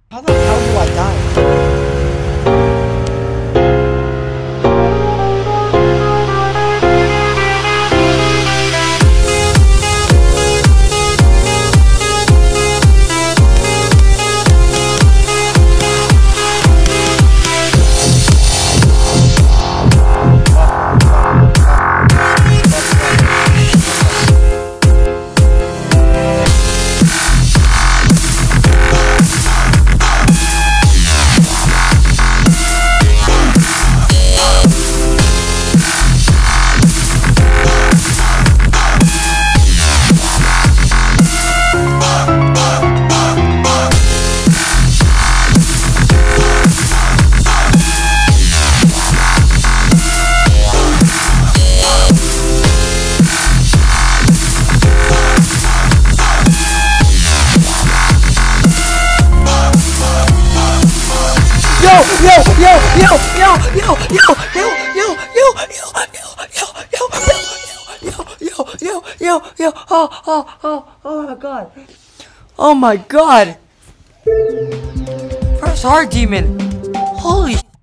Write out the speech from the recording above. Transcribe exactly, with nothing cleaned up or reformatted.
How the hell do I die? Yo, yo, yo, yo, yo, yo, yo, yo, yo, yo, yo, yo, yo, yo, yo, yo, yo, yo, oh, oh, oh, oh my god. Oh my god. First heart demon. Holy